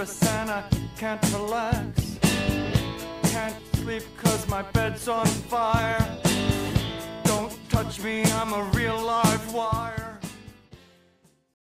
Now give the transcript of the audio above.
nervous and I can't relax. Can't sleep 'cause my bed's on fire. Don't touch me, I'm a real live wire.